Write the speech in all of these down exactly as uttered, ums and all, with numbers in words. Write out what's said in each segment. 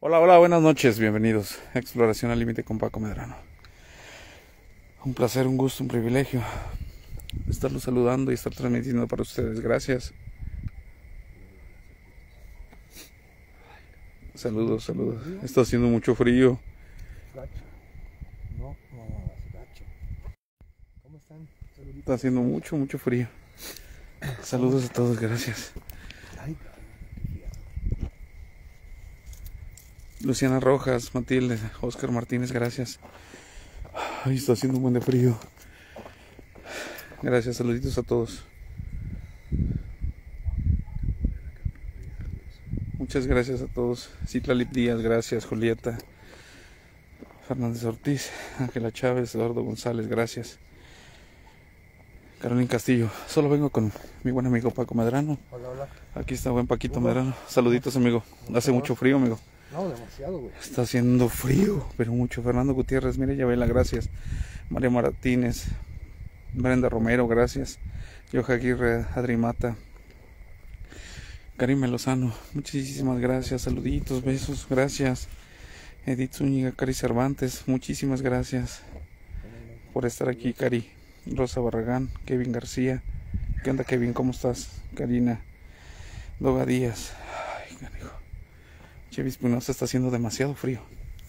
Hola, hola, buenas noches, bienvenidos a Exploración al Límite con Paco Medrano. Un placer, un gusto, un privilegio estarlos saludando y estar transmitiendo para ustedes. Gracias. Saludos, saludos. Está haciendo mucho frío. No, no, gacho. ¿Cómo están? Saluditos. Está haciendo mucho, mucho frío. Saludos a todos, gracias. Ay, Luciana Rojas, Matilde, Oscar Martínez, gracias. Ay, está haciendo un buen de frío. Gracias, saluditos a todos. Muchas gracias a todos. Citlalip Díaz, gracias. Julieta Fernández Ortiz, Ángela Chávez, Eduardo González, gracias. Carolina Castillo, solo vengo con mi buen amigo Paco Medrano. hola, hola. Aquí está buen Paquito Medrano. Saluditos, amigo. Hace mucho frío, amigo. No, demasiado, güey. Está haciendo frío, pero mucho. Fernando Gutiérrez, mire, Yabela, gracias. María Martínez, Brenda Romero, gracias. Yoja Aguirre, Adri Mata, Karim Lozano, muchísimas gracias. Saluditos, besos, gracias. Edith Zúñiga, Cari Cervantes, muchísimas gracias por estar aquí, Cari. Rosa Barragán, Kevin García, ¿qué onda, Kevin? ¿Cómo estás? Karina Doga Díaz, ay, canijo. Chevy Espinosa, está haciendo demasiado frío.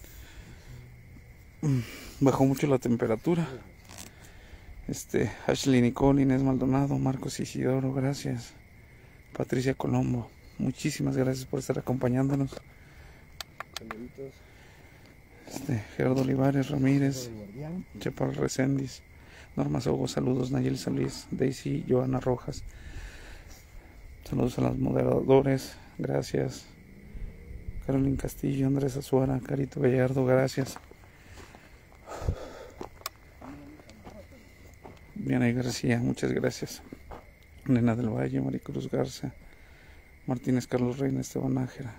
Bajó mucho la temperatura. Este, Ashley Nicole, Inés Maldonado, Marcos Isidoro, gracias. Patricia Colombo, muchísimas gracias por estar acompañándonos. Saluditos. Este, Gerardo Olivares Ramírez, Chapal Reséndiz, Norma Sogo, saludos. Nayeli Solís, Daisy Joana Rojas, saludos a los moderadores, gracias. Carolina Castillo, Andrés Azuara, Carito Gallardo, gracias. Diana García, muchas gracias. Nena del Valle, Maricruz Garza, Martínez Carlos Reina, Esteban Nájera,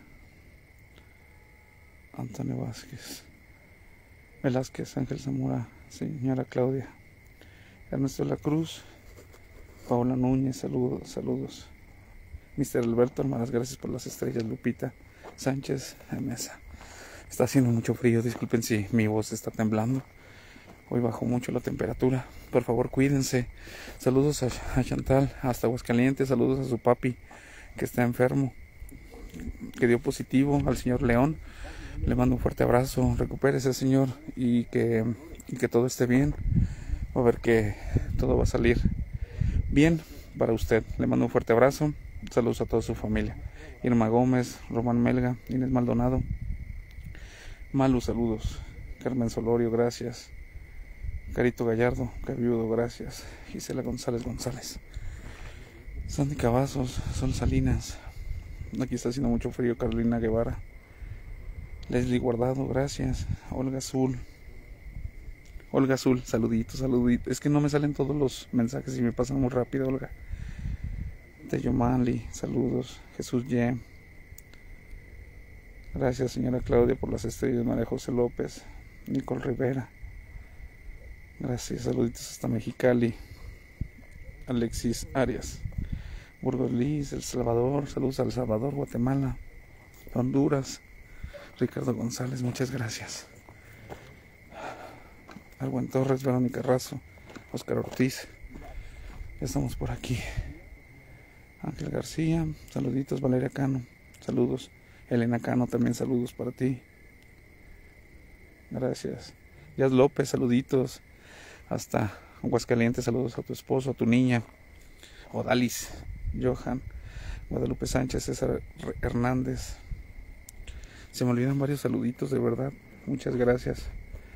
Antonio Vázquez, Velázquez, Ángel Zamora, señora Claudia, Ernesto de la Cruz, Paola Núñez, saludos, saludos. mister Alberto Almaraz, gracias por las estrellas. Lupita Sánchez Mesa. Está haciendo mucho frío, disculpen si mi voz está temblando. Hoy bajó mucho la temperatura. Por favor, cuídense. Saludos a, a Chantal, hasta Aguascalientes. Saludos a su papi, que está enfermo, que dio positivo, al señor León. Le mando un fuerte abrazo. Recupérese, señor, y que, y que todo esté bien. Va a ver que todo va a salir bien para usted. Le mando un fuerte abrazo. Saludos a toda su familia. Irma Gómez, Román Melga, Inés Maldonado, Malu, saludos. Carmen Solorio, gracias. Carito Gallardo, Caviudo, gracias. Gisela González González, Sandy Cavazos, Sol Salinas, aquí está haciendo mucho frío. Carolina Guevara, Leslie Guardado, gracias. Olga Azul, Olga Azul, saluditos, saluditos. Es que no me salen todos los mensajes y me pasan muy rápido, Olga. Tello Manly, saludos. Jesús Ye, gracias. Señora Claudia por las estrellas. María José López, Nicole Rivera, gracias. Saluditos hasta Mexicali. Alexis Arias, Burgos Liz, El Salvador, saludos a El Salvador, Guatemala, Honduras. Ricardo González, muchas gracias. Argüen Torres, Verónica Razo, Oscar Ortiz, ya estamos por aquí. Ángel García, saluditos. Valeria Cano, saludos. Elena Cano, también saludos para ti. Gracias. Yas López, saluditos. Hasta Aguascalientes, saludos a tu esposo, a tu niña. Odalis, Johan, Guadalupe Sánchez, César Hernández. Se me olvidan varios saluditos, de verdad. Muchas gracias.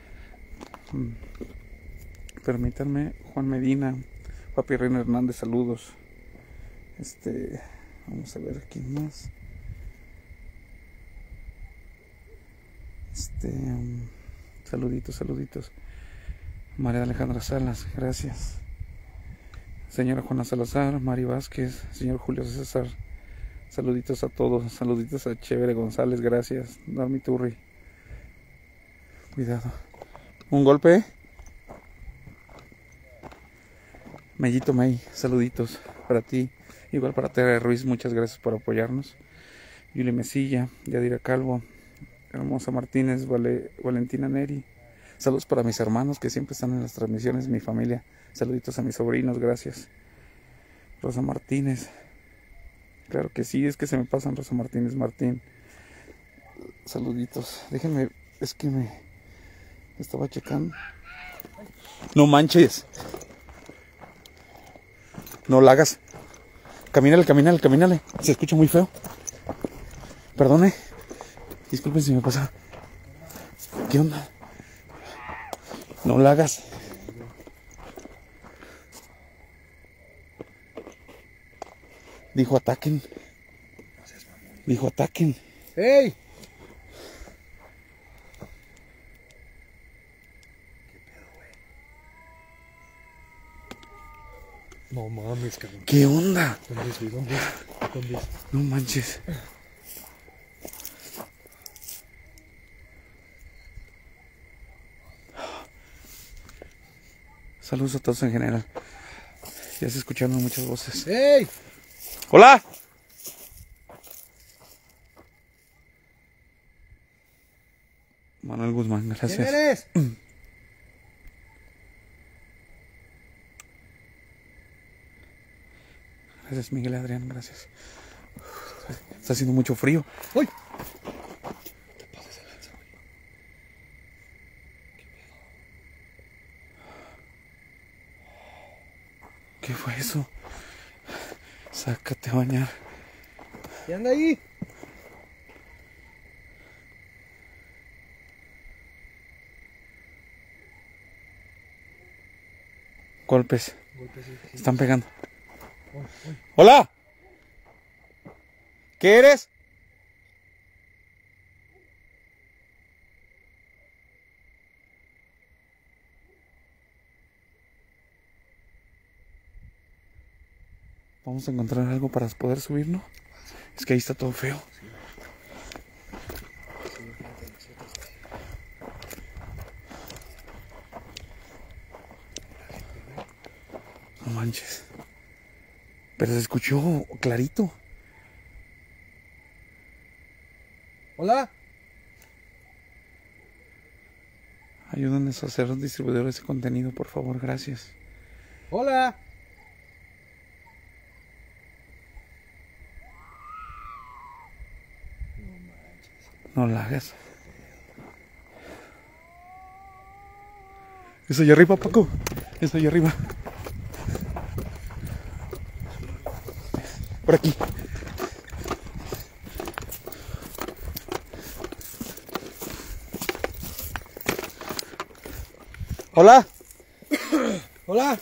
Permítanme. Juan Medina, Papi Reina Hernández, saludos. Este, vamos a ver quién más. Este, um, saluditos, saluditos. María Alejandra Salas, gracias. Señora Juana Salazar, Mari Vázquez, señor Julio César, saluditos a todos. Saluditos a Chévere González, gracias. Darmi Turri, cuidado. ¿Un golpe? Mellito May, saluditos para ti. Igual para Tere Ruiz, muchas gracias por apoyarnos. Yuli Mesilla, Yadira Calvo, Hermosa Martínez, Vale, Valentina Neri. Saludos para mis hermanos que siempre están en las transmisiones, mi familia. Saluditos a mis sobrinos, gracias. Rosa Martínez. Claro que sí, es que se me pasan Rosa Martínez Martín. Saluditos. Déjenme, es que me estaba checando. No manches. No la hagas. Camínale, camínale, camínale. Se escucha muy feo. Perdone. Disculpen si me pasa. ¿Qué onda? No la hagas. Dijo ataquen. Dijo ataquen. ¡Ey! No mames, cabrón. ¿Qué onda? ¿Dónde es, güey? ¿Dónde es? ¿Dónde es? No manches. Saludos a todos en general. Ya se escucharon muchas voces. ¡Ey! ¡Hola! Manuel Guzmán, gracias. ¿Quién eres? Gracias, Miguel Adrián, gracias. Está haciendo mucho frío. ¡Uy! ¿Qué fue eso? Sácate a bañar. ¿Qué anda ahí? Golpes. Golpes, sí, sí. Están pegando. Uy, uy. ¡Hola! ¿Qué eres? Vamos a encontrar algo para poder subirnos. Es que ahí está todo feo. No manches. Pero se escuchó clarito. ¿Hola? Ayúdanos a ser los distribuidores de contenido, por favor, gracias. ¿Hola? No la hagas. Eso allá arriba, Paco. Eso allá arriba. Por aquí. Hola. ¿Hola?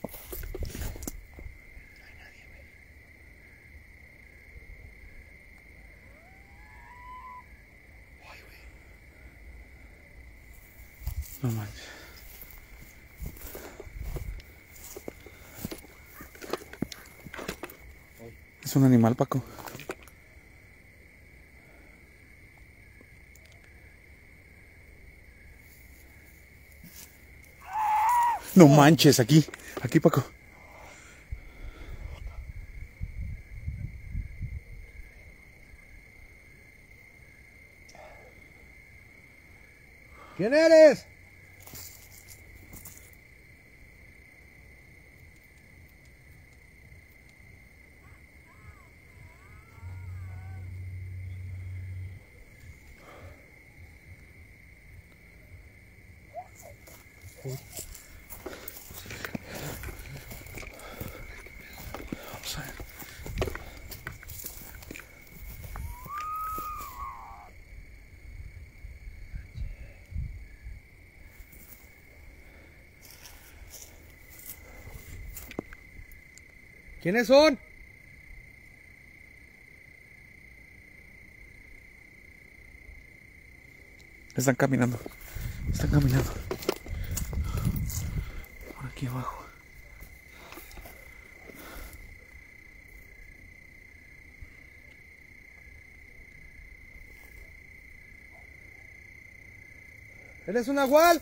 No manches. Es un animal, Paco. No manches, aquí. Aquí, Paco. ¿Quién eres? Vamos a ver. ¿Quiénes son? Están caminando. Están caminando. Por aquí abajo. ¿Eres un nahual?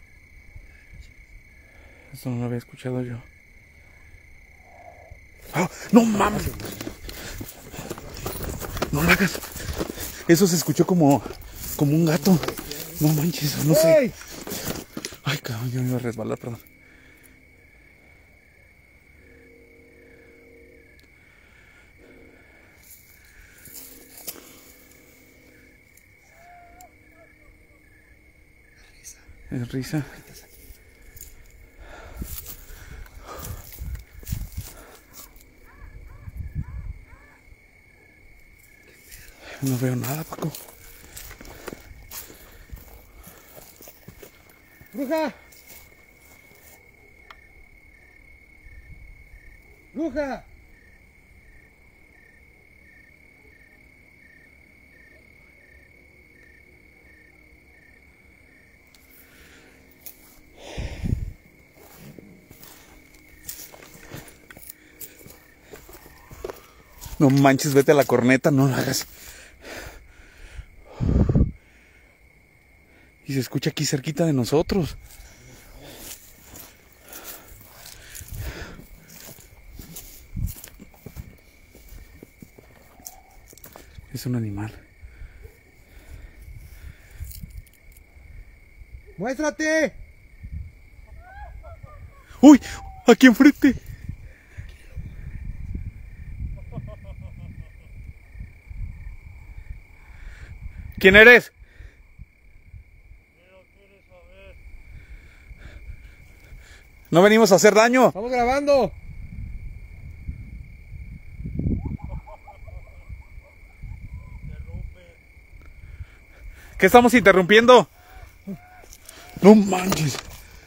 Esto no lo había escuchado yo. ¡Ah! No mames. No lo hagas. Eso se escuchó como, como un gato. No manches, no sé. Ay, cabrón, yo me iba a resbalar, perdón. Es risa. No veo nada, Paco. ¡Bruja! ¡Bruja! No manches, vete a la corneta, no lo hagas. Y se escucha aquí cerquita de nosotros. Es un animal. ¡Muéstrate! ¡Uy! ¡Aquí enfrente! ¿Quién eres? No venimos a hacer daño. ¡Estamos grabando! ¿Qué estamos interrumpiendo? No manches.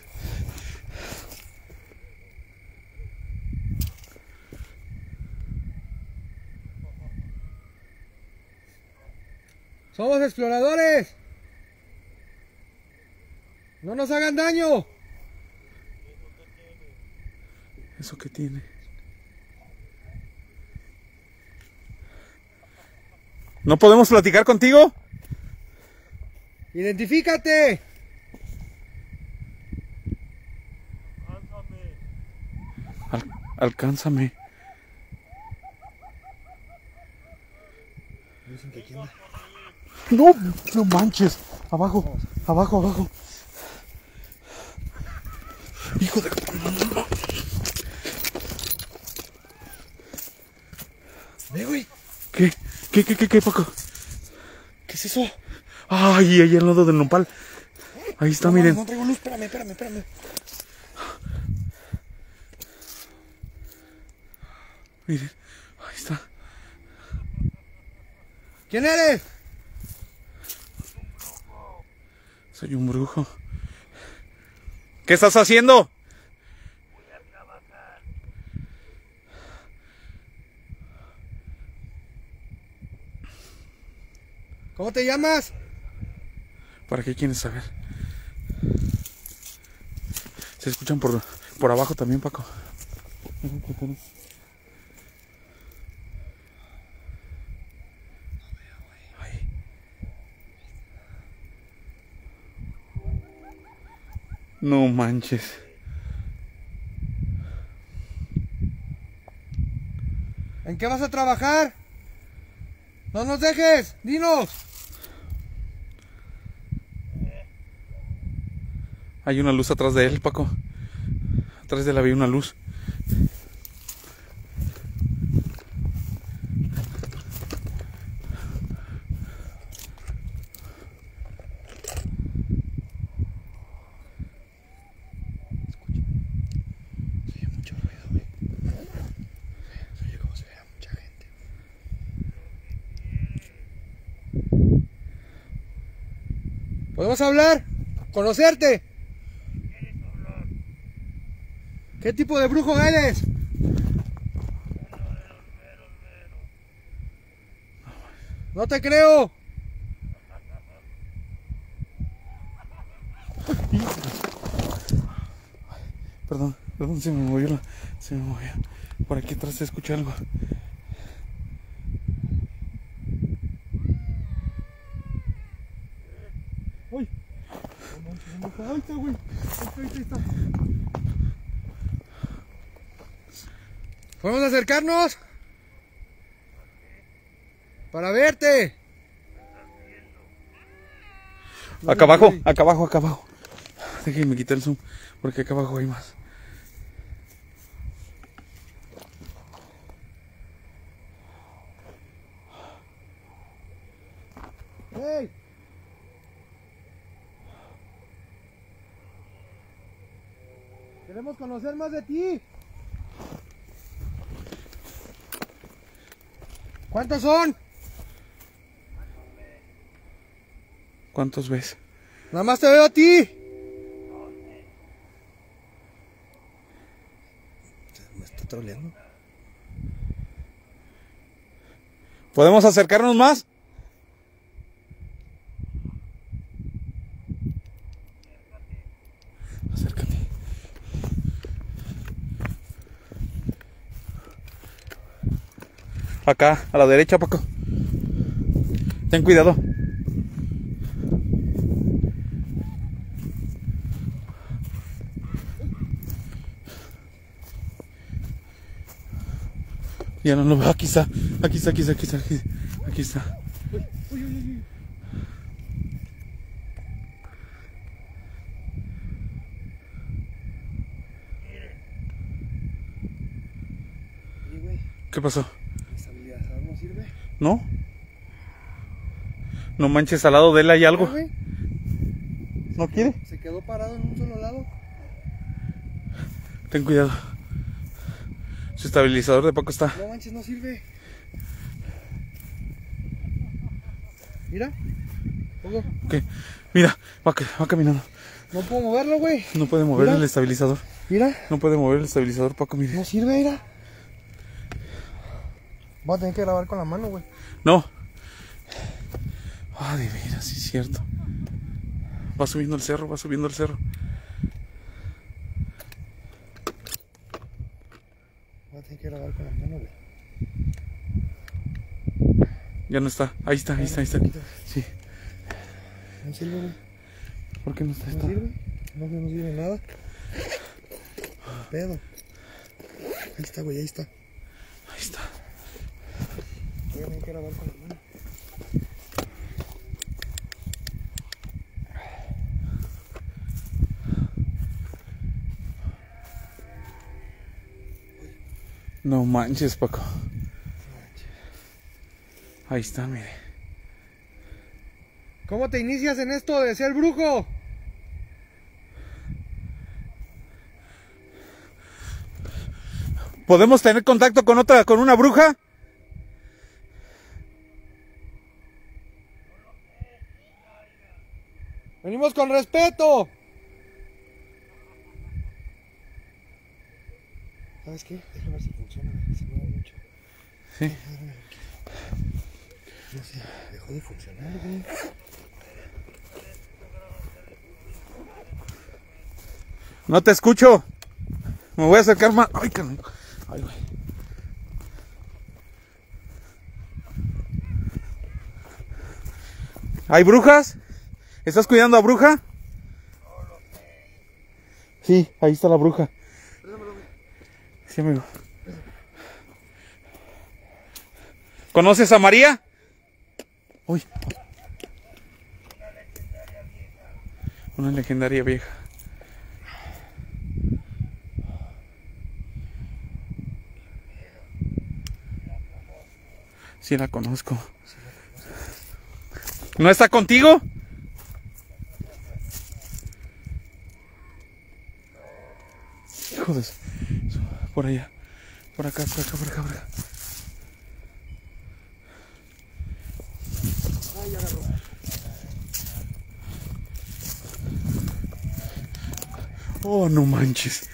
¡Somos exploradores! ¡No nos hagan daño! ¿Eso qué tiene? ¿No podemos platicar contigo? ¡Identifícate! Al, alcánzame. No, no manches. Abajo, abajo, abajo. Hijo de... Ve, güey. ¿Qué? ¿Qué, qué, qué, qué, Paco? ¿Qué es eso? Ay, ahí al lado del nopal. Ahí está, no, miren. No traigo luz, espérame, espérame, espérame. Miren, ahí está. ¿Quién eres? Soy un brujo. ¿Qué estás haciendo? Voy a trabajar. ¿Cómo te llamas? ¿Para qué quieres saber? Se escuchan por, por abajo también, Paco. Ahí. No manches. ¿En qué vas a trabajar? ¡No nos dejes! ¡Dinos! Hay una luz atrás de él, Paco. Atrás de él había una luz. Se oye mucho ruido, güey. Se oye como se ve a mucha gente. ¿Podemos hablar? ¿Conocerte? ¿Qué tipo de brujo eres? No te creo. Perdón, perdón, se me movió la... Se me movió. Por aquí atrás se escucha algo. ¡Ay! Ahí está, güey. Ahí está, ahí está. ¿Podemos acercarnos? Para verte. Acá abajo, acá abajo, acá abajo. Déjenme quitar el zoom, porque acá abajo hay más. ¡Hey! Queremos conocer más de ti. ¿Cuántos son? ¿Cuántos ves? Nada más te veo a ti. Me está troleando. ¿Podemos acercarnos más? Acércate. Acá, a la derecha, Paco. Ten cuidado. Ya no lo veo, aquí está, aquí está, aquí está, aquí está, aquí, aquí está. Uy, uy, uy. Oye, güey, ¿Qué pasó? ¿el estabilizador no sirve? ¿No? No manches, al lado de él hay algo. Ah, güey, ¿No quiere? se quedó parado en un solo lado. Ten cuidado. Su estabilizador de Paco está. No manches, no sirve. Mira. Pongo. ¿Qué? Mira, va, va caminando. No puedo moverlo, güey. No puede mover Mira. el estabilizador. Mira. No puede mover el estabilizador, Paco, mire. No sirve, mira. Voy a tener que grabar con la mano, güey. No. Ah, de veras, sí es cierto. Va subiendo el cerro, va subiendo el cerro. Voy a tener que grabar con la mano, güey. Ya no está. Ahí está, ahí está, ahí está. Sí. No sirve, güey. ¿Por qué no está No esto? sirve. No, no sirve nada. No pedo. Ahí está, güey, ahí está. Ahí está. Voy a tener que grabar con la mano. No manches, Paco. Ahí está, mire. ¿Cómo te inicias en esto de ser brujo? ¿Podemos tener contacto con otra, con una bruja? Venimos con respeto. ¿Sabes qué? Déjame ver si funciona. Se mueve mucho. Sí. No sé, dejó de funcionar, güey. No te escucho. Me voy a acercar más. Ay, carnal. Ay, güey. ¿Hay brujas? ¿Estás cuidando a bruja? Sí, ahí está la bruja. Sí, amigo. ¿Conoces a María? Uy. Una legendaria vieja. Sí la conozco. ¿No está contigo? Hijo de... Por allá. Por acá, por acá, por acá, por acá. Ay, ya agarró. Oh, no manches.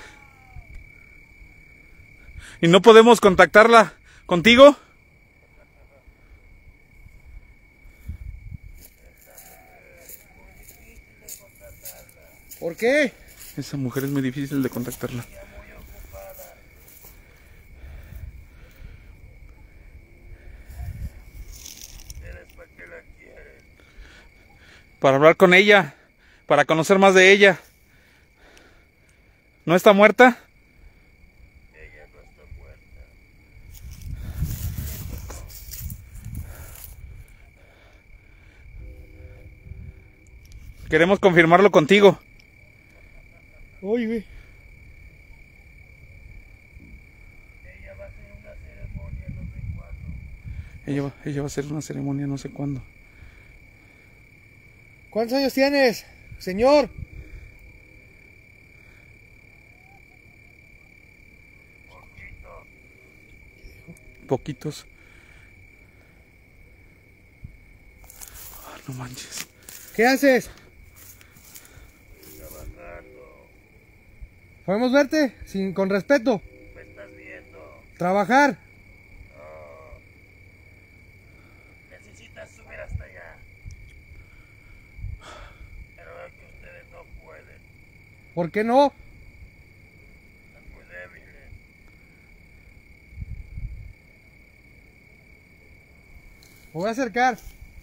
¿Y no podemos contactarla contigo? ¿Por qué? Esa mujer es muy difícil de contactarla. ¿Para qué la quieres? Para hablar con ella, para conocer más de ella. ¿No está muerta? Ella no está muerta. Queremos confirmarlo contigo. Uy, güey. Ella va a hacer una ceremonia no sé cuándo. Ella va, ella va a hacer una ceremonia no sé cuándo. ¿Cuántos años tienes, señor? Poquito. Poquitos. Ah, no manches. ¿Qué haces? Trabajando. ¿Podemos verte? Sin, con respeto. Me estás viendo. Trabajar. No. Necesitas subir hasta allá. Pero veo que ustedes no pueden. ¿Por qué no? Están muy débiles. Me voy a acercar.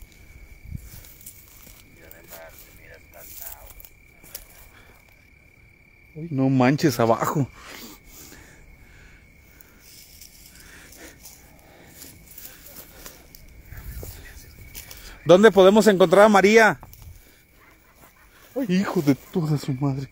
Y además te miras cansado. No manches, abajo. ¿Dónde podemos encontrar a María? Hijo de toda su madre.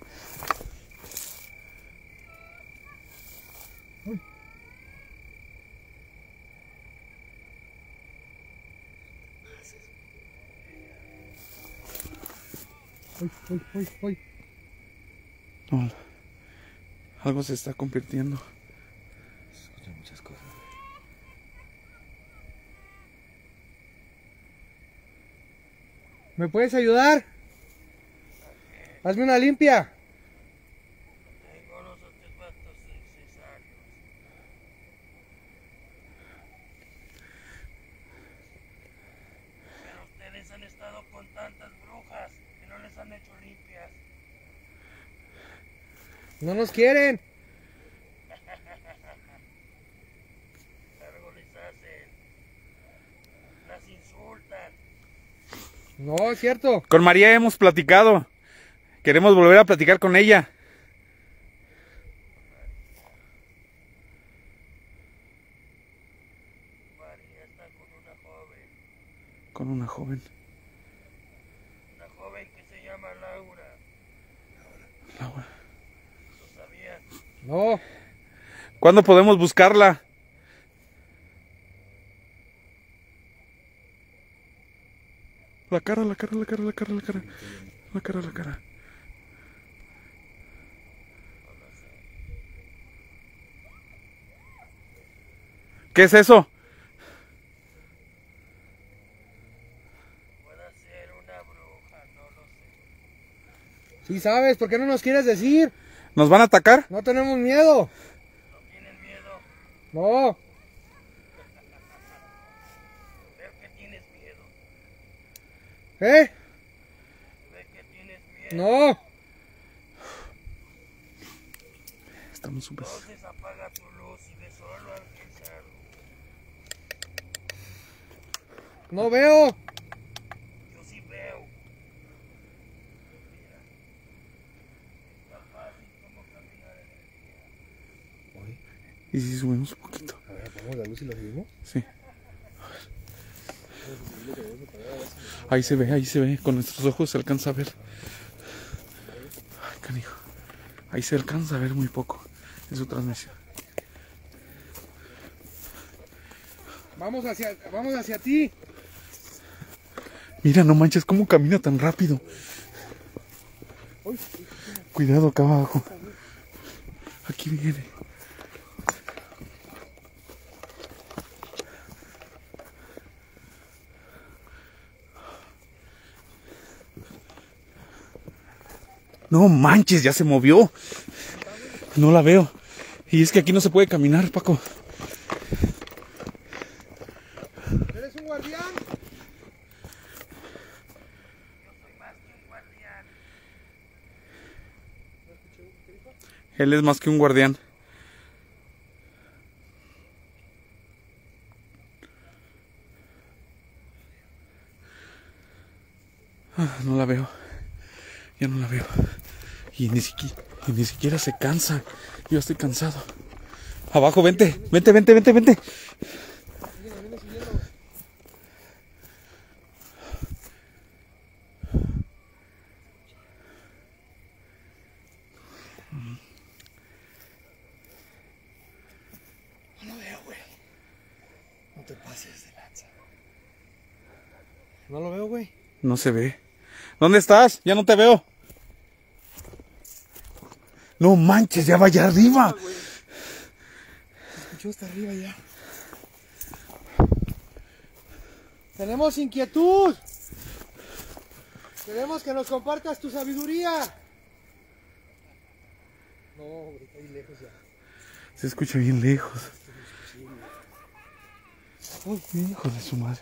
Uy, uy, uy, uy. No, algo se está convirtiendo. Escuchan muchas cosas. ¿Me puedes ayudar? Hazme una limpia. Tengo los artefactos necesarios. Pero ustedes han estado con tantas brujas que no les han hecho limpias. No nos quieren. Algo les hacen. Las insultan. No, es cierto. Con María hemos platicado. Queremos volver a platicar con ella. María está con una joven. Con una joven. Una joven que se llama Laura. Laura. ¿Lo sabían? No. ¿Cuándo podemos buscarla? La cara, la cara, la cara, la cara, la cara. La cara, la cara. ¿Qué es eso? Puede ser una bruja, no lo sé. Sí sabes, ¿por qué no nos quieres decir? ¿Nos van a atacar? No tenemos miedo. ¿No tienen miedo? No. Veo que tienes miedo. ¿Eh? Veo que tienes miedo. No. Estamos súper... Entonces apaga tu luz y ve solo al cerro. No veo. Yo sí veo. Mira. Es tan fácil como caminar en el día. ¿Y si subimos un poquito? A ver, apagamos la luz y la subimos. Sí. Ahí se ve, ahí se ve. Con nuestros ojos se alcanza a ver. Ay, canijo. Ahí se alcanza a ver muy poco en su transmisión. Vamos hacia, vamos hacia ti. Mira, no manches, cómo camina tan rápido. Cuidado acá abajo. Aquí viene. No manches, ya se movió. No la veo. Y es que aquí no se puede caminar, Paco. ¿Eres un guardián? Yo soy más que un guardián. Él es más que un guardián. Ah, no la veo. Ya no la veo. Y ni siquiera, y ni siquiera se cansa. Yo estoy cansado. Abajo, vente. Vente, vente, vente, vente. Viene, viene siguiendo. No lo veo, güey. No te pases de lanza. No lo veo, güey. No se ve. ¿Dónde estás? Ya no te veo. No manches, ya va allá arriba. Se escuchó hasta arriba ya. Tenemos inquietud. Queremos que nos compartas tu sabiduría. No, hombre, está ahí lejos ya. Se escucha bien lejos. Uy, hijo de su madre.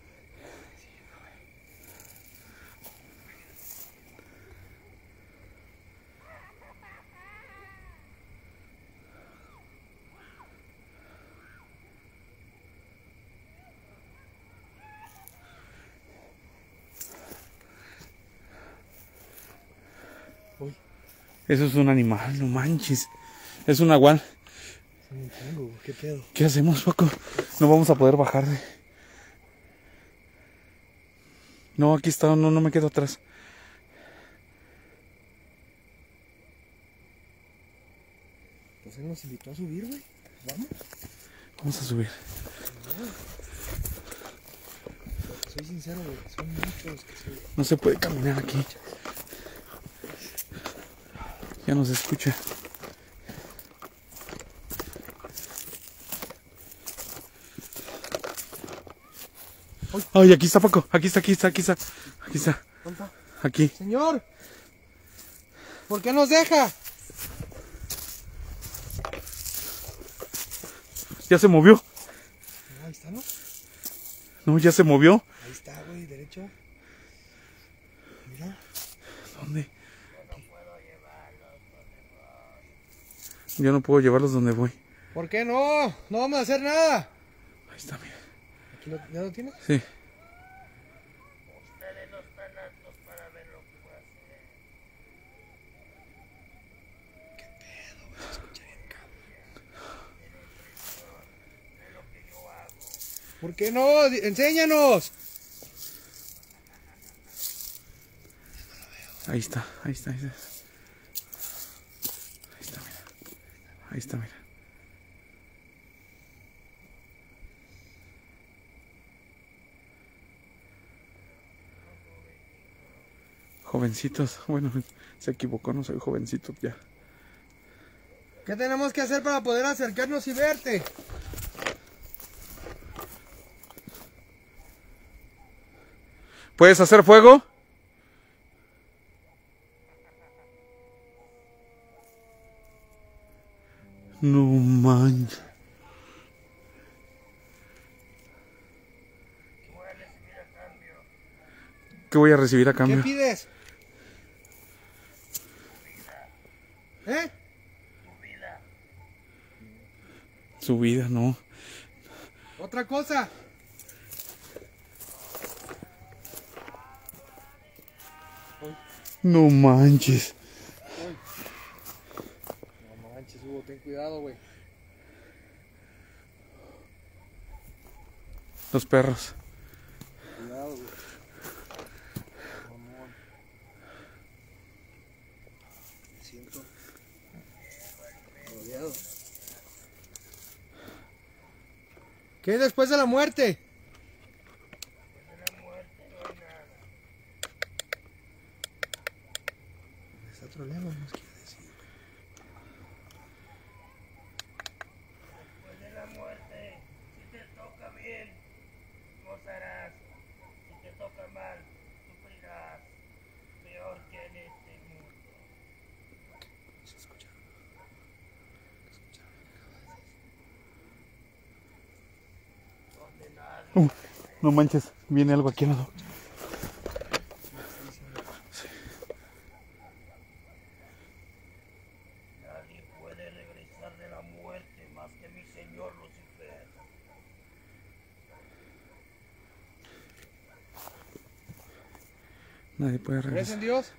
Uy, Eso es un animal, no manches. Es un nahual. son un chingo, güey. ¿Qué pedo? ¿Qué hacemos, Paco? No vamos a poder bajar de... No, aquí está, no, no me quedo atrás. Pues él nos invitó a subir, güey. Vamos. Vamos a subir. Soy sincero, güey. Son muchos que se... No se puede caminar aquí. Ya no se escucha. Ay, aquí está, Paco. Aquí está, aquí está, aquí está. Aquí está. ¿Dónde está? Aquí. Señor, ¿por qué nos deja? Ya se movió. Ahí está, ¿no? No, ya se movió. Ahí está, güey, derecho. Mira. ¿Dónde? Yo no puedo llevarlos donde voy. ¿Por qué no? No vamos a hacer nada. Ahí está, mira. ¿Aquí lo, ¿Ya lo tienes? Sí. Ustedes no están aptos para ver lo que voy a hacer. ¿Qué pedo, güey? Se escucha bien, cabrón. Es lo que yo hago. ¿Por qué no? Di- Enséñanos. Ahí está, ahí está, ahí está. Ahí está, mira. Ahí está, mira. Jovencitos, bueno, se equivocó, no soy jovencito ya. ¿Qué tenemos que hacer para poder acercarnos y verte? ¿Puedes hacer fuego? No manches. Voy a recibir a cambio. ¿Qué voy a recibir a ¿Qué cambio? pides? ¿Eh? Tu vida. Su vida, no. Otra cosa. No manches. No manches, Hugo, ten cuidado, güey. Los perros. Cuidado, güey. Mamón. Me siento rodeado. ¿Qué hay después de la muerte? Después de la muerte no hay nada. Es otro lema, nos quiere decir. Después de la muerte, si te toca bien, gozarás. Si te toca mal, sufrirás. Peor que en este mundo. ¿Se escucharon? ¿Escucharon lo que acabas de decir? Donde nadie Uh, no manches, viene algo aquí al lado. Nadie puede regresar de la muerte más que mi señor Lucifer. Nadie puede ¿Crees regresar. en Dios?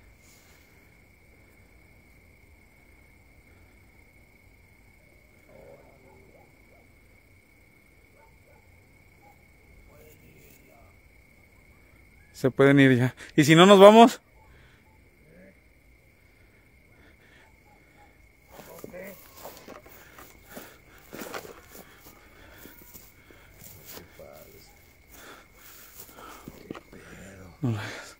Se pueden ir ya. ¿Y si no nos vamos? No lo hagas.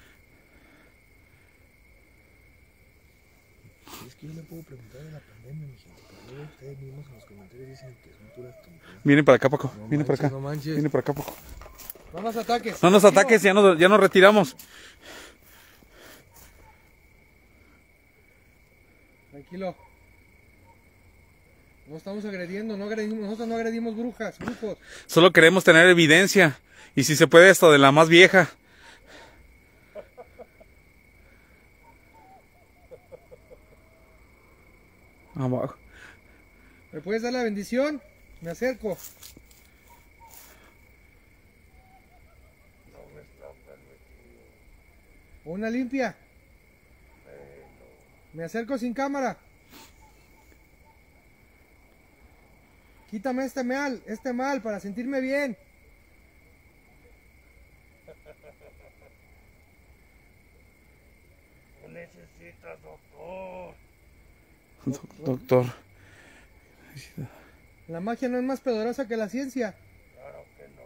Es que yo le puedo preguntar de la pandemia, mi gente, pero luego ustedes mismos en los comentarios dicen que son puras tonterías. Viene para acá, Paco. No Viene para manches, acá. no manches. Viene para acá, Paco. No nos ataques. No nos ataques, ya nos, ya nos retiramos. Tranquilo. No estamos agrediendo, no agredimos, nosotros no agredimos brujas, brujos. Solo queremos tener evidencia. Y si se puede, esto de la más vieja. Abajo. ¿Me puedes dar la bendición? Me acerco. No me está permitido. Una limpia. Me acerco sin cámara. Quítame este mal, este mal para sentirme bien. ¿Qué necesitas, doctor? Doc- Doctor. La magia no es más poderosa que la ciencia. Claro que no.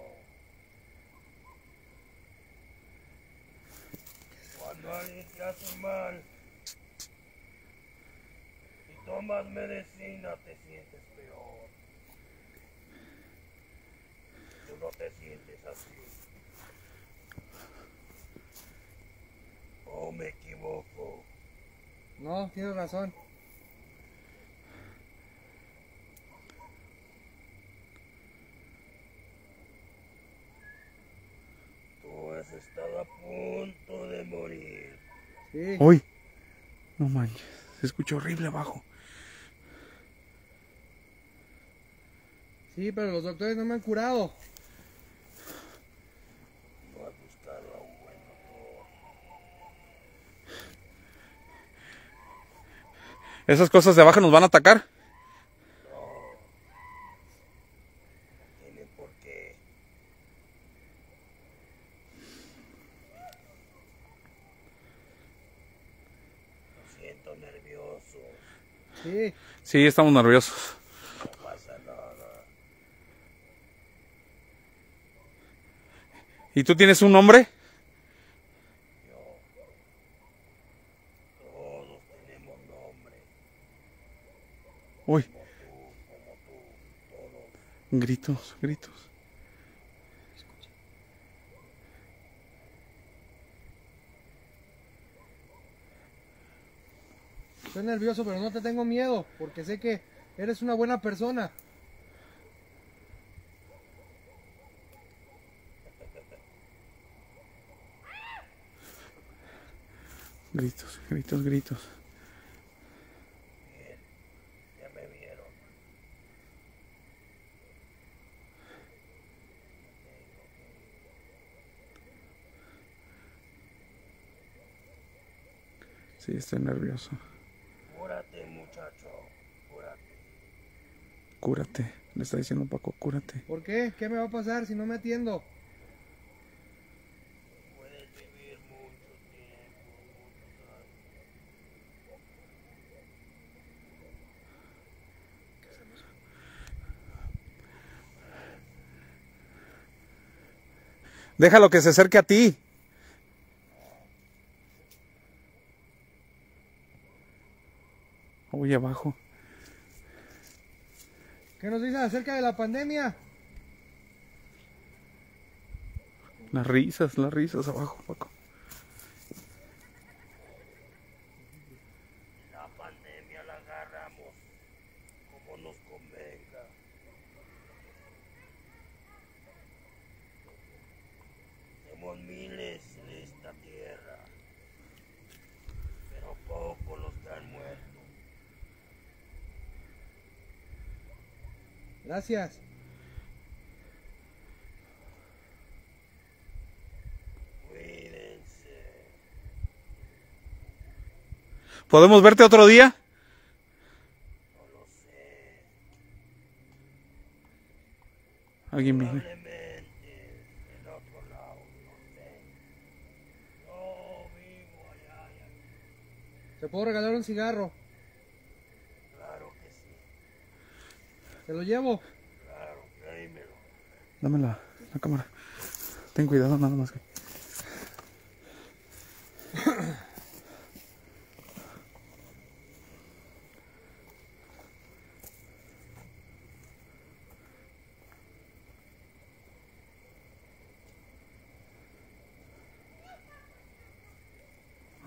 Cuando alguien te hace mal y tomas medicina, te sientes peor. Tú no te sientes así. ¿O me equivoco? No, tienes razón. Tú has estado a punto de morir. Sí. Uy. No manches. Se escucha horrible abajo. Sí, pero los doctores no me han curado. No has buscado a un buen doctor. ¿Esas cosas de abajo nos van a atacar? No tiene por qué. Me siento nervioso. Sí. Sí, estamos nerviosos. No pasa nada. ¿Y tú tienes un nombre? Yo. Todos tenemos nombre. Uy. Como tú, como tú. Todos. Gritos, gritos. Estoy nervioso, pero no te tengo miedo, porque sé que eres una buena persona. Gritos, gritos, gritos. Bien. Ya me vieron. Sí, estoy nervioso. Cúrate, muchacho. Cúrate. Cúrate. Le está diciendo Paco, cúrate. ¿Por qué? ¿Qué me va a pasar si no me atiendo? Puedes vivir mucho tiempo, muchos años. Déjalo que se acerque a ti. Uy, abajo. ¿Qué nos dicen acerca de la pandemia? Las risas, las risas abajo, Paco. La pandemia la agarramos como nos convenga. Somos miles en esta tierra, pero pocos los que han muerto. Gracias. Cuídense. ¿Podemos verte otro día? No lo sé. Alguien viene. Probablemente en otro lado, no sé. Yo vivo allá y aquí. ¿Te puedo regalar un cigarro? Claro que sí. ¿Te lo llevo? Claro, tráemelo. Dame la, la cámara. Ten cuidado nada más. Que...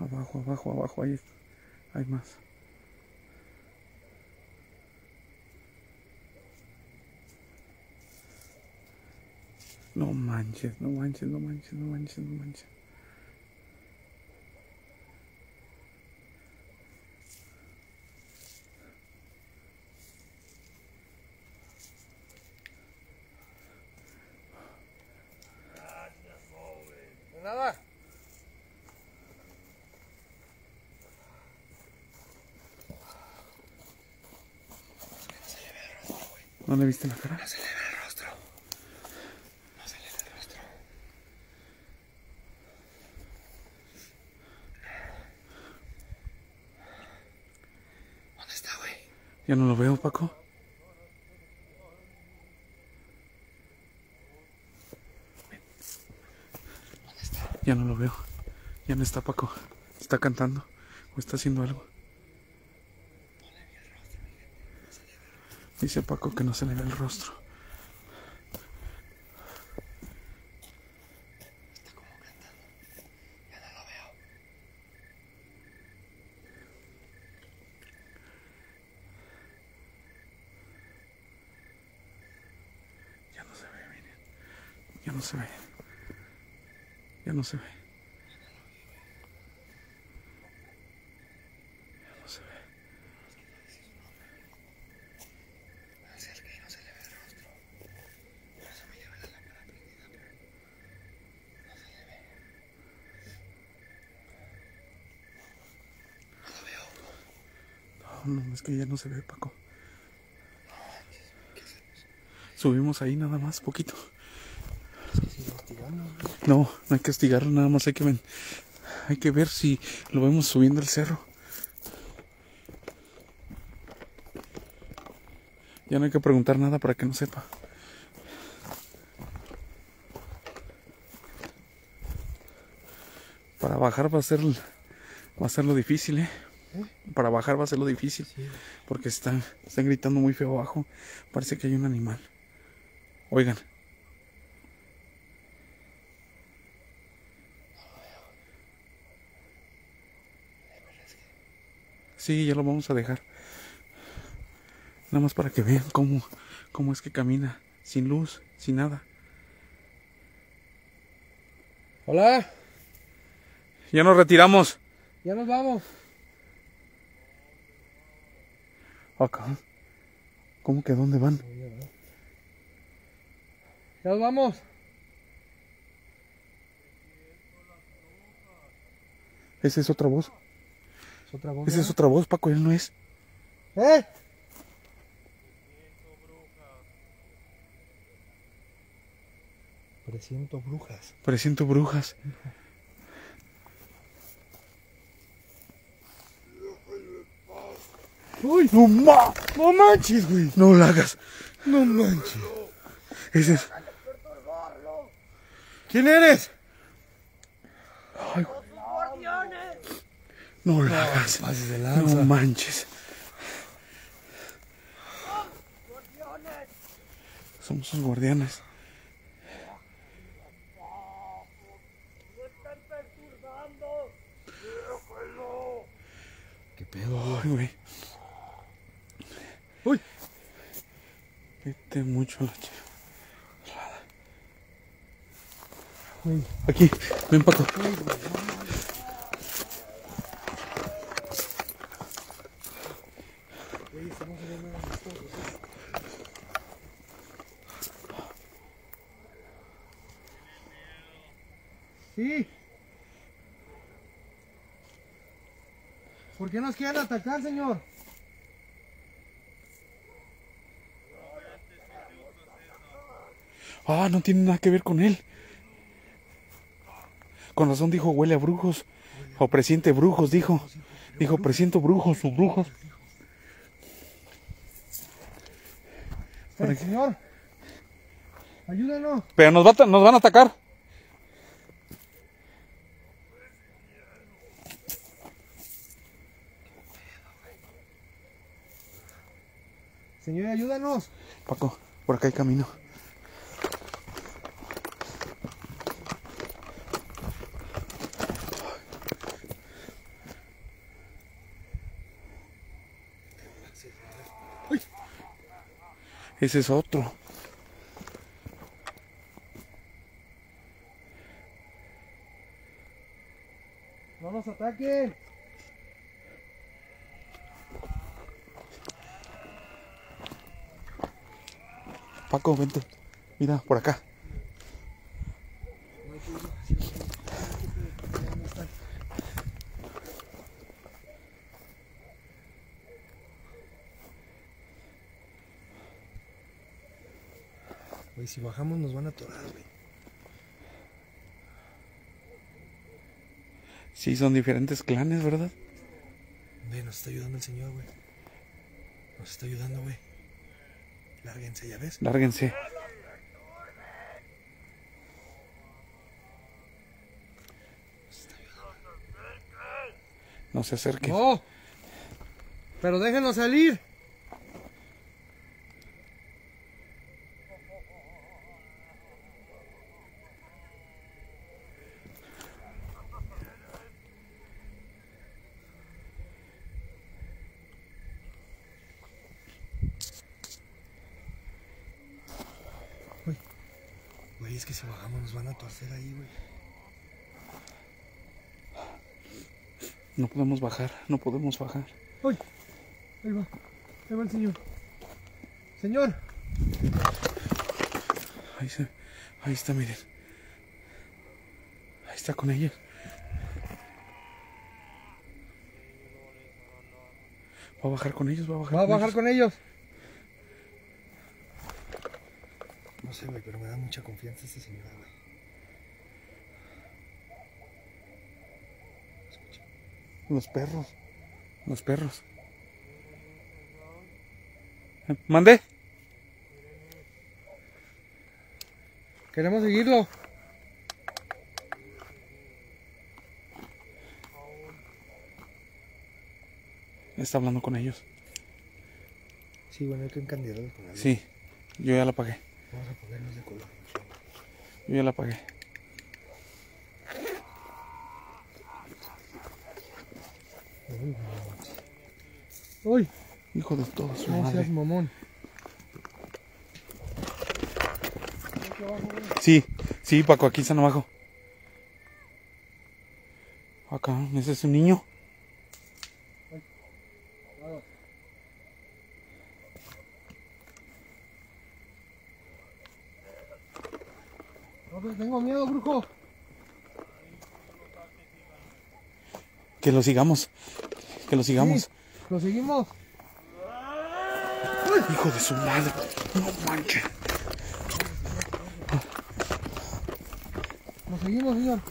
abajo, abajo, abajo, ahí hay más. No manches, no manches, no manches, no manches, no manches. De nada. ¿No le viste la cara? No se le ve el rostro. No se le ve el rostro. ¿Dónde está, güey? Ya no lo veo, Paco. ¿Dónde está? Ya no lo veo. Ya no está, Paco. Está cantando o está haciendo algo. No le vi el rostro, mi gente. No se le ve el rostro. Dice Paco que no se le ve el rostro. Está como cantando. Ya no lo veo. Ya no se ve, miren. Ya no se ve. Ya no se ve. Ya no se ve. Me acerqué y no se le ve el rostro. Por eso me lleva la lámpara prendida, pero no se le ve. No lo veo. No, no, es que ya no se ve, Paco. No manches, ¿qué hacemos? Subimos ahí nada más, poquito. Es que si investigamos, güey. No, no hay que castigarlo, nada más hay que ven. Hay que ver si lo vemos subiendo el cerro. Ya no hay que preguntar nada para que no sepa. Para bajar va a ser va a ser lo difícil, ¿eh? ¿Eh? Para bajar va a ser lo difícil. Sí. Porque están, están gritando muy feo abajo. Parece que hay un animal. Oigan. Sí, ya lo vamos a dejar. Nada más para que vean cómo, cómo es que camina. Sin luz, sin nada. Hola. Ya nos retiramos. Ya nos vamos. Acá. ¿Cómo que dónde van? Ya nos vamos. Esa es otra voz. Es otra voz. Esa es otra voz, Paco, él no es. ¿Eh? Presiento brujas. Presiento brujas. Uy, No, ma no manches, güey. no la hagas. No manches. Ese es. ¿Quién eres? Ay, no la hagas. Pases de No lanza. manches. Somos sus guardianes. ¿Qué pedo, güey? Ay, güey. Uy. Vete mucho la chica. Güey. Aquí, ven, Paco. Sí. ¿Por qué nos quieren atacar, señor? Ah, no tiene nada que ver con él. Con razón dijo huele a brujos. O presiente brujos, dijo. Dijo presiento brujos o brujos. Eh, señor. Ayúdenos. Pero nos, va a nos van a atacar. Señor, ayúdanos. Paco, por acá hay camino. Uy. Ese es otro. No nos ataquen. Paco, vente. Mira, por acá. Güey, si bajamos nos van a atorar, güey. Sí, son diferentes clanes, ¿verdad? Ve, nos está ayudando el señor, güey. Nos está ayudando, güey. Lárguense, ¿ya ves? Lárguense. No se acerquen. No. Pero déjenos salir. Uy. Güey, es que si bajamos nos van a torcer ahí, güey. No podemos bajar, no podemos bajar. Uy. Ahí va. Ahí va el señor. Señor. Ahí, se, ahí está, miren. Ahí está con ellos. Va a bajar con ellos, va a bajar Va a con bajar ellos. con ellos. No sé, güey, pero me da mucha confianza esta señora, güey. Los perros. Los perros. ¿Mande? Queremos seguirlo. Está hablando con ellos. Sí, bueno, hay que encandilarlos con algo. Sí, yo ya la apagué. Vamos a ponernos de color. Yo ya la apagué. Uy, Hijo de todo su no seas madre. mamón. Sí, sí, Paco, aquí están abajo. Acá, ese es un niño. No, pues tengo miedo, brujo. Que lo sigamos. Que lo sigamos. Sí, lo seguimos. Hijo de su madre. No manches. Lo seguimos, señor.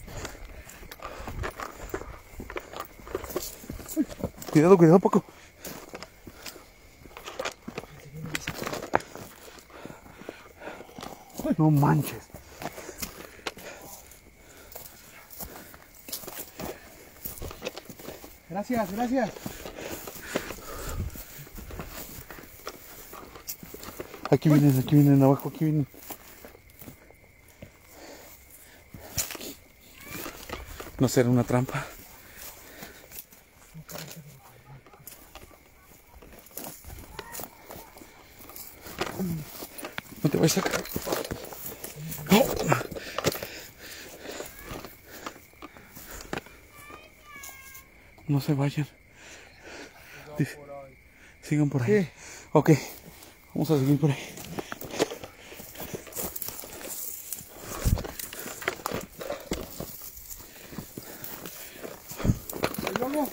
Cuidado, cuidado, Paco. No manches. Gracias, gracias. Aquí vienen, aquí vienen abajo, aquí vienen. No será una trampa. No te vayas a caer. No. No se vayan. Dice, sigan por ahí. Sí. Ok, vamos a seguir por ahí. Ahí vamos.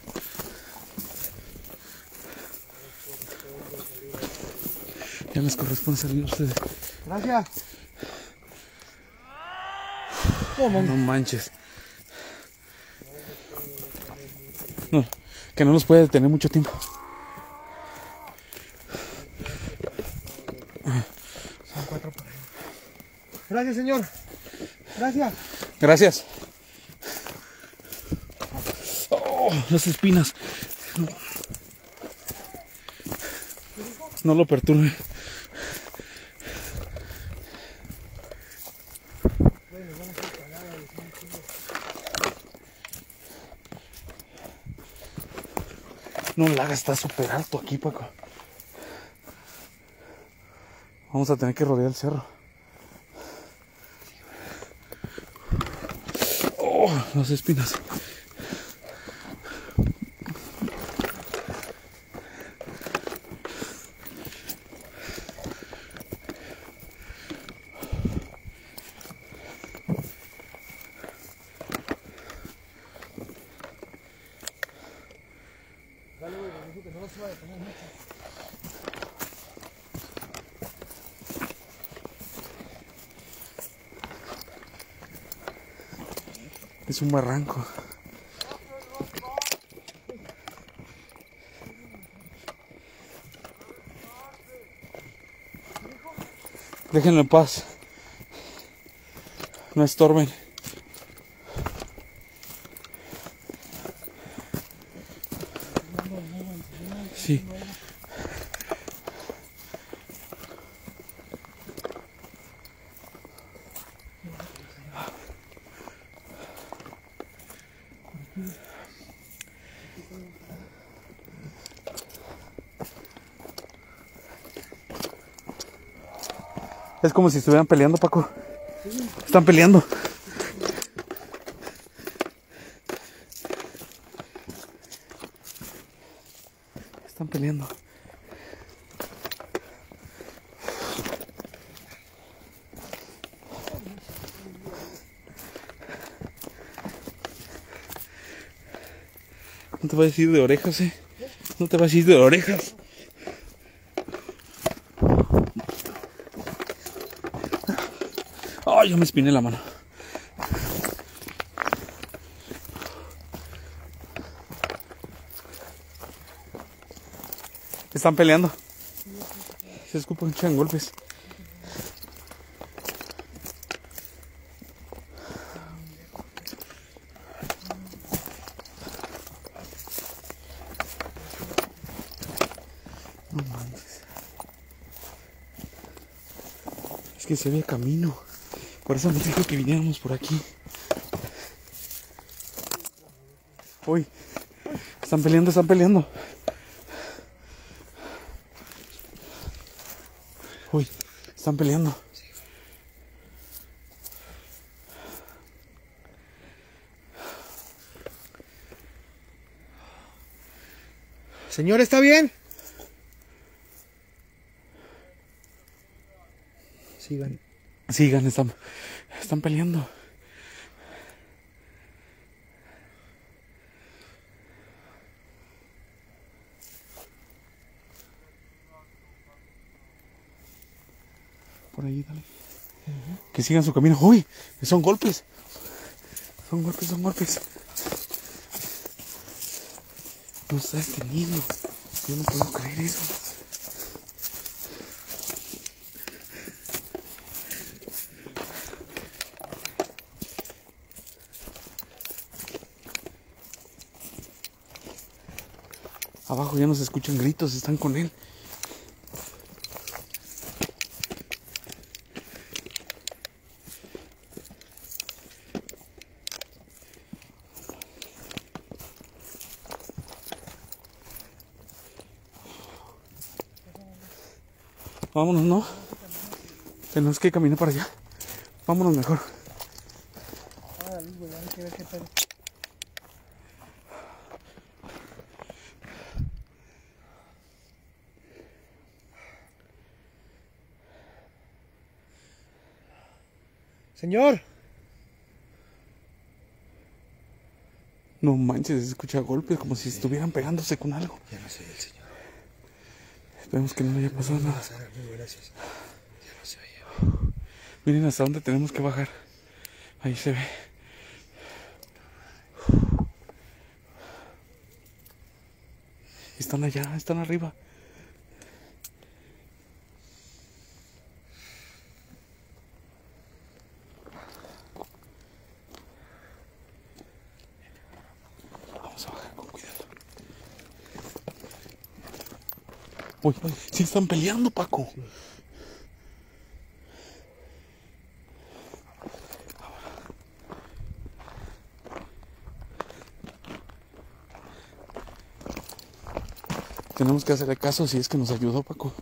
Ya les corresponde salir a ustedes. Gracias. ¿Cómo? No manches. No, que no los puede detener mucho tiempo. Son cuatro por ahí. Gracias, señor. Gracias. Gracias. Oh, las espinas. No, no lo perturbe. No, el lago está súper alto aquí, Paco. Vamos a tener que rodear el cerro. Oh, las espinas. Dale, güey, me dijo que no lo suba de poner mucho. Es un barranco. Déjenlo en paz. No estorben. Sí. Es como si estuvieran peleando, Paco. Están peleando. Están peleando. No te vas a ir de orejas, eh. No te vas a ir de orejas. Ay, yo me espiné la mano. Están peleando. Se escupan, echan golpes. No manches. Es que se ve camino. Por eso nos dijo que viniéramos por aquí. Uy, están peleando, están peleando. Uy, están peleando. Señor, ¿está bien? Sigan. Sigan, están, están peleando. Por ahí, dale. Uh-huh. Que sigan su camino. ¡Uy! Son golpes. Son golpes, son golpes. No está deteniendo. Yo no puedo creer eso. Abajo ya no se escuchan gritos, están con él. Vámonos, ¿no? Tenemos que caminar para allá. Vámonos mejor. Señor. No manches, se escucha golpes como si estuvieran pegándose con algo. Ya no sé el señor. Esperemos que no le haya pasado nada. Gracias. Ya no se oye. Miren hasta dónde tenemos que bajar. Ahí se ve. Están allá, están arriba. Vamos a bajar con cuidado. Uy, uy, sí están peleando, Paco. Sí. Tenemos que hacerle caso si es que nos ayudó, Paco.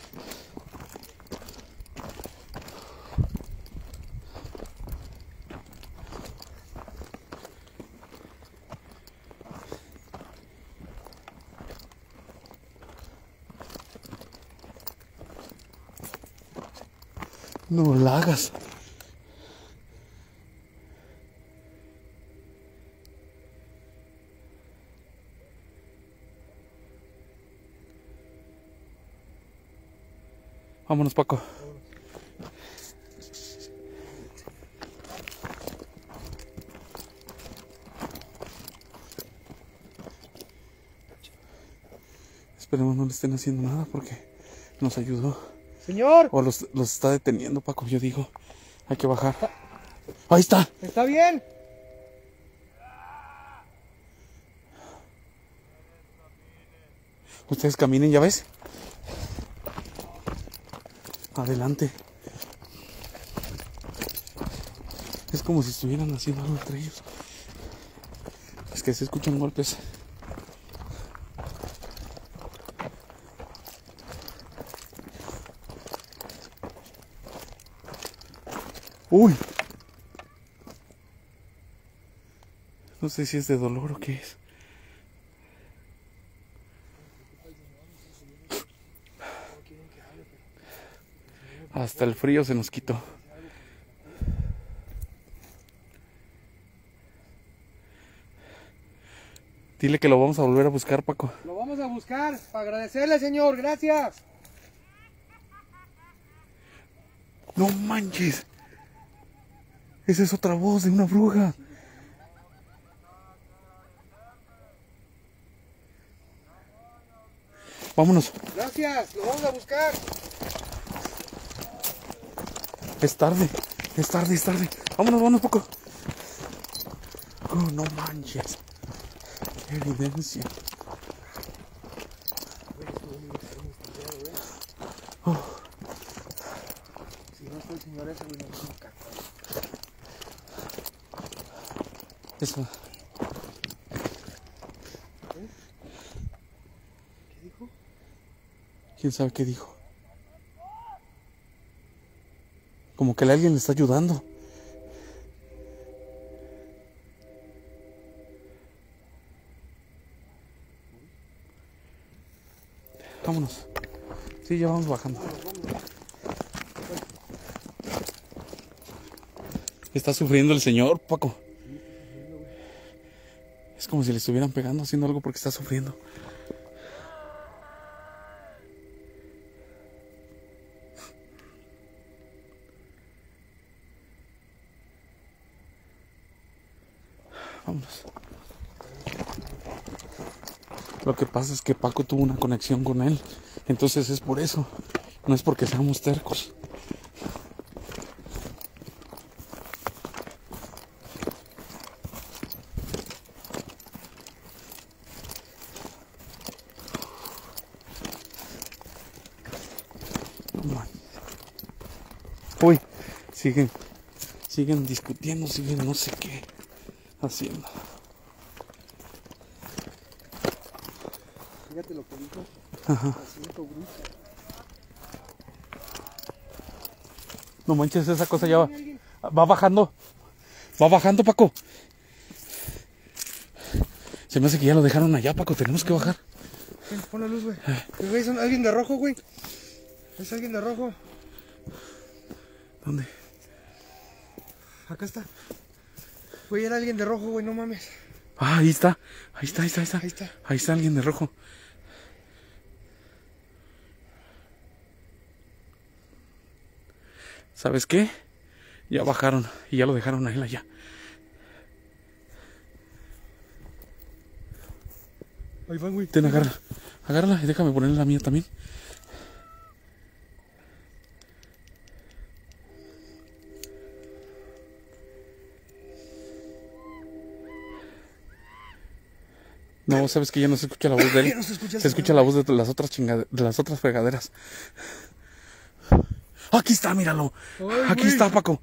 No la hagas. Vámonos, Paco. Esperemos no le estén haciendo nada porque nos ayudó. Señor, O los, los está deteniendo, Paco. Yo digo, hay que bajar. Ahí está. ¿está bien? Ustedes caminen, ¿ya ves? Adelante. Es como si estuvieran haciendo algo entre ellos. Es que se escuchan golpes. Uy. No sé si es de dolor o qué es. Hasta el frío se nos quitó. Dile que lo vamos a volver a buscar, Paco. Lo vamos a buscar para agradecerle, señor. Gracias. No manches. Esa es otra voz de una bruja. Vámonos. Gracias, lo vamos a buscar. Es tarde. Es tarde, es tarde. Vámonos, vámonos, Paco. Oh, no manches. Qué evidencia. Oh. Si no está el señor ese, güey, no me toca. Eso. ¿Qué dijo? ¿Quién sabe qué dijo? Como que alguien le está ayudando. Vámonos. Sí, ya vamos bajando. Está sufriendo el señor, Paco. Es como si le estuvieran pegando, haciendo algo porque está sufriendo. Vámonos. Lo que pasa es que Paco tuvo una conexión con él. Entonces es por eso. No es porque seamos tercos. No man. Uy, siguen, siguen discutiendo, siguen no sé qué haciendo. Fíjate lo que dijo. Ajá. Asiento brusco. No manches, esa cosa ya va, va bajando. Va bajando, Paco. Se me hace que ya lo dejaron allá, Paco. Tenemos que bajar. Ven, pon la luz, güey. Pues, güey, son alguien de rojo, güey. Es alguien de rojo. ¿Dónde? Acá está. Güey, era alguien de rojo, güey, no mames. Ah, ahí está. Ahí está, ahí está, ahí está. Ahí está. Ahí está alguien de rojo. ¿Sabes qué? Ya bajaron y ya lo dejaron a él allá. Ahí van, güey. Ten, agárrala. Agárrala y déjame ponerle la mía también. No, sabes que ya no se escucha la voz de él. No se escucha el Se escucha la voz de las otras chingaderas, de las otras fregaderas. Aquí está, míralo. Ay, Aquí güey. está, Paco.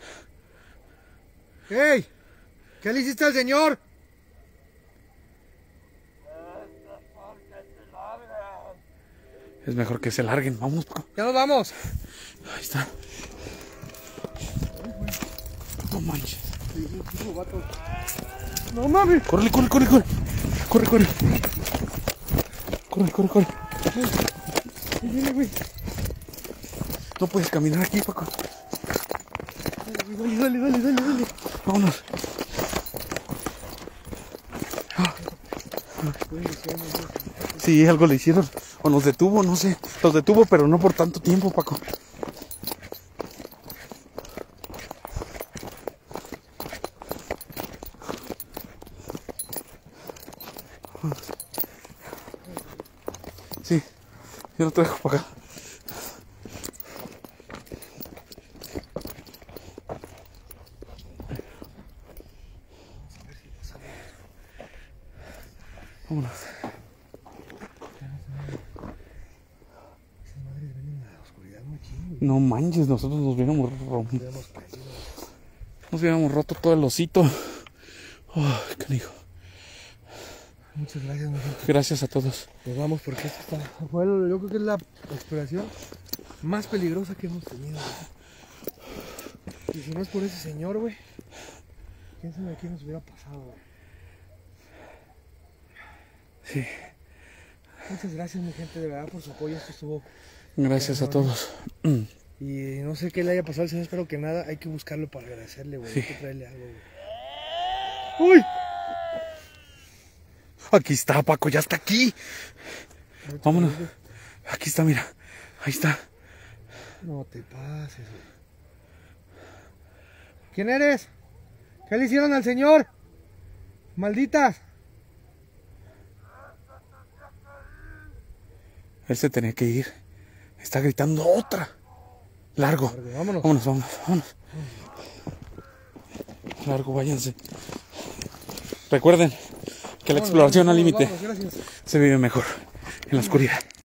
¡Ey! ¿Qué le hiciste al señor? Esta porque te ladra. Es mejor que se larguen. Vámonos, Paco. Ya nos vamos. Ahí está. No manches. No mames. Corre, corre, corre, corre. Corre, corre. Corre, corre, corre. Viene, güey. No puedes caminar aquí, Paco. Dale, dale, dale, dale, dale. Vámonos. Sí, algo le hicieron. O nos detuvo, no sé. Los detuvo, pero no por tanto tiempo, Paco. Sí, yo lo traigo para acá. Vámonos. Esas madres ven en la oscuridad muy chido, güey. No manches, nosotros nos hubiéramos roto. Hubiéramos caído. Nos hubiéramos roto todo el osito. Oh, canijo. Muchas gracias, mi gente. Gracias a todos. Nos vamos porque esto está... Bueno, yo creo que es la exploración más peligrosa que hemos tenido, güey. Y si no es por ese señor, güey, quién sabe qué nos hubiera pasado, güey. Sí, Muchas gracias, mi gente, de verdad, por su apoyo. Esto estuvo... gracias a todos. Y no sé qué le haya pasado al señor, espero que nada. Hay que buscarlo para agradecerle, güey. Sí. Hay que traerle algo, güey. ¡Uy! Aquí está, Paco, ya está aquí. Ahorita Vámonos. te digo. Aquí está, mira. Ahí está. No te pases, güey. ¿Quién eres? ¿Qué le hicieron al señor? Malditas. Él se tenía que ir. Está gritando otra. Largo. Largo, vámonos. Vámonos, vámonos, vámonos. Largo, váyanse. Recuerden que la Vámonos, exploración al vámonos, límite vámonos, gracias. se vive mejor en la oscuridad.